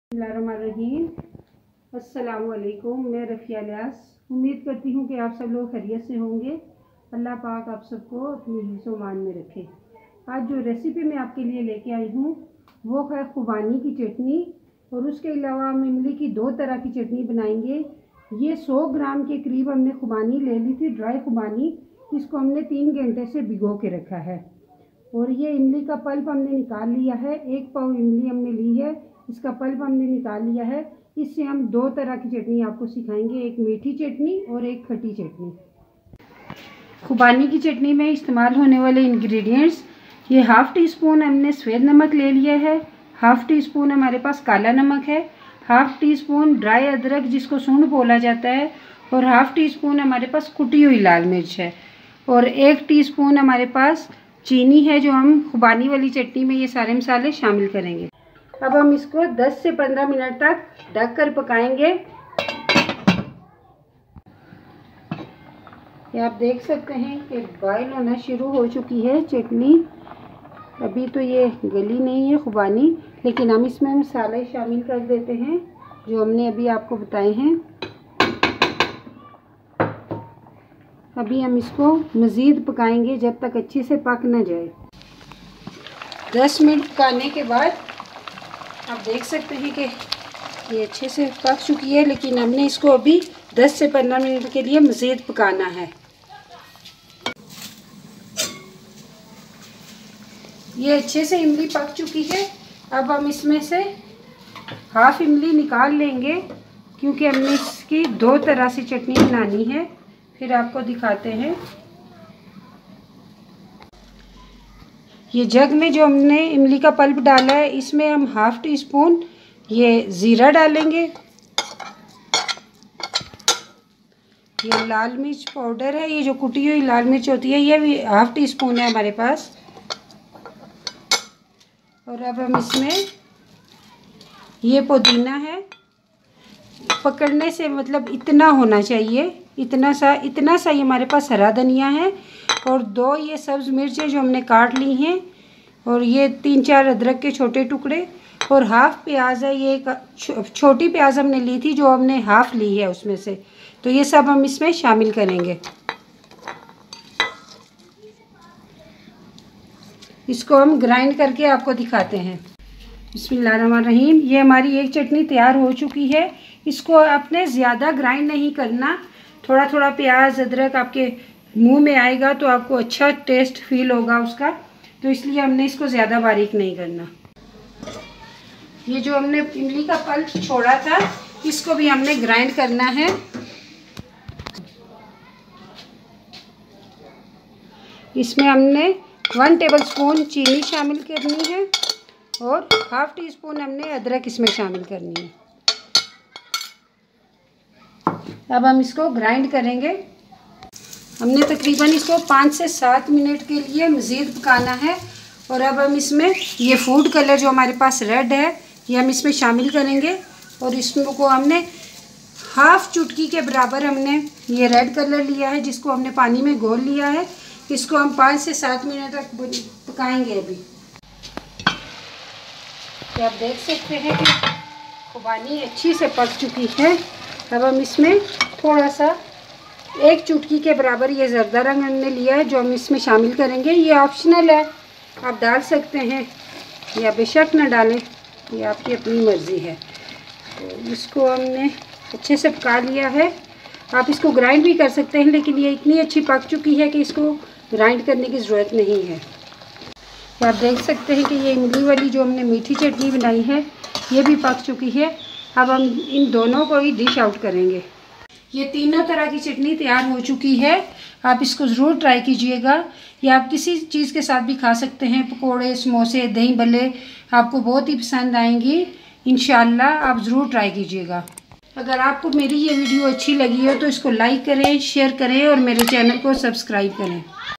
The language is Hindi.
बिस्मिल्लाहिर्रहमानिर्रहीम। अस्सलामुअलैकुम। मैं रफ़िया लियास उम्मीद करती हूँ कि आप सब लोग खैरियत से होंगे। अल्लाह पाक आप सबको अपनी हिफ्ज़-ओ-मान में रखे। आज जो रेसिपी मैं आपके लिए लेके आई हूँ वो है खुबानी की चटनी, और उसके अलावा हम इमली की दो तरह की चटनी बनाएंगे। ये 100 ग्राम के करीब हमने खुबानी ले ली थी, ड्राई खुबानी। इसको हमने 3 घंटे से भिगो के रखा है, और ये इमली का पल्प हमने निकाल लिया है। 1 पाव इमली हमने ली है, इसका पल्प हमने निकाल लिया है। इससे हम दो तरह की चटनी आपको सिखाएंगे, एक मीठी चटनी और एक खट्टी चटनी। खुबानी की चटनी में इस्तेमाल होने वाले इंग्रेडिएंट्स, ये 1/2 टी स्पून हमने सफ़ेद नमक ले लिया है, 1/2 टी स्पून हमारे पास काला नमक है, 1/2 टी स्पून ड्राई अदरक जिसको सूंड बोला जाता है, और 1/2 टी स्पून हमारे पास कुटी हुई लाल मिर्च है, और 1 टीस्पून हमारे पास चीनी है, जो हम खुबानी वाली चटनी में ये सारे मसाले शामिल करेंगे। अब हम इसको 10 से 15 मिनट तक ढक कर पकाएंगे। ये आप देख सकते हैं कि बॉयल होना शुरू हो चुकी है चटनी। अभी तो ये गली नहीं है खुबानी, लेकिन हम इसमें मसाले शामिल कर देते हैं जो हमने अभी आपको बताए हैं। अभी हम इसको मज़ीद पकाएंगे जब तक अच्छे से पक न जाए। 10 मिनट पकाने के बाद आप देख सकते हैं कि ये अच्छे से पक चुकी है, लेकिन हमने इसको अभी 10 से 15 मिनट के लिए मज़ीद पकाना है। ये अच्छे से इमली पक चुकी है। अब हम इसमें से हाफ इमली निकाल लेंगे, क्योंकि हमने इसकी दो तरह से चटनी बनानी है। फिर आपको दिखाते हैं। ये जग में जो हमने इमली का पल्प डाला है, इसमें हम 1/2 टी स्पून ये ज़ीरा डालेंगे। ये लाल मिर्च पाउडर है, ये जो कुटी हुई लाल मिर्च होती है, ये भी 1/2 टी स्पून है हमारे पास। और अब हम इसमें ये पुदीना है, पकड़ने से मतलब इतना होना चाहिए, इतना सा ये हमारे पास हरा धनिया है, और 2 ये सब्ज़ मिर्चें जो हमने काट ली हैं, और ये 3-4 अदरक के छोटे टुकड़े, और हाफ प्याज है। ये एक छोटी प्याज हमने ली थी, जो हमने हाफ ली है उसमें से। तो ये सब हम इसमें शामिल करेंगे। इसको हम ग्राइंड करके आपको दिखाते हैं। बिस्मिल्लाहिर्रहमानिर्रहीम। ये हमारी एक चटनी तैयार हो चुकी है। इसको आपने ज़्यादा ग्राइंड नहीं करना, थोड़ा थोड़ा प्याज अदरक आपके मुंह में आएगा तो आपको अच्छा टेस्ट फील होगा उसका, तो इसलिए हमने इसको ज़्यादा बारीक नहीं करना। ये जो हमने इमली का पल्प छोड़ा था, इसको भी हमने ग्राइंड करना है। इसमें हमने 1 टेबलस्पून चीनी शामिल करनी है, और 1/2 टी स्पून हमने अदरक इसमें शामिल करनी है। अब हम इसको ग्राइंड करेंगे। हमने तकरीबन इसको 5 से 7 मिनट के लिए मज़ीद पकाना है। और अब हम इसमें ये फूड कलर जो हमारे पास रेड है, ये हम इसमें शामिल करेंगे, और इसको हमने हाफ चुटकी के बराबर हमने ये रेड कलर लिया है, जिसको हमने पानी में घोल लिया है। इसको हम 5 से 7 मिनट तक पकाएंगे। अभी तो आप देख सकते हैं कि खुबानी अच्छी से पक चुकी है। अब हम इसमें थोड़ा सा 1 चुटकी के बराबर ये ज़र्दा रंग हमने लिया है, जो हम इसमें शामिल करेंगे। ये ऑप्शनल है, आप डाल सकते हैं या बेशक न डालें, ये आपकी अपनी मर्ज़ी है। तो इसको हमने अच्छे से पका लिया है। आप इसको ग्राइंड भी कर सकते हैं, लेकिन ये इतनी अच्छी पक चुकी है कि इसको ग्राइंड करने की ज़रूरत नहीं है। तो आप देख सकते हैं कि ये इमली वाली जो हमने मीठी चटनी बनाई है, ये भी पक चुकी है। अब हम इन दोनों को ही डिश आउट करेंगे। ये तीनों तरह की चटनी तैयार हो चुकी है। आप इसको ज़रूर ट्राई कीजिएगा। या आप किसी चीज़ के साथ भी खा सकते हैं, पकोड़े, समोसे, दही भल्ले, आपको बहुत ही पसंद आएंगी। इंशाअल्लाह आप ज़रूर ट्राई कीजिएगा। अगर आपको मेरी ये वीडियो अच्छी लगी हो तो इसको लाइक करें, शेयर करें, और मेरे चैनल को सब्सक्राइब करें।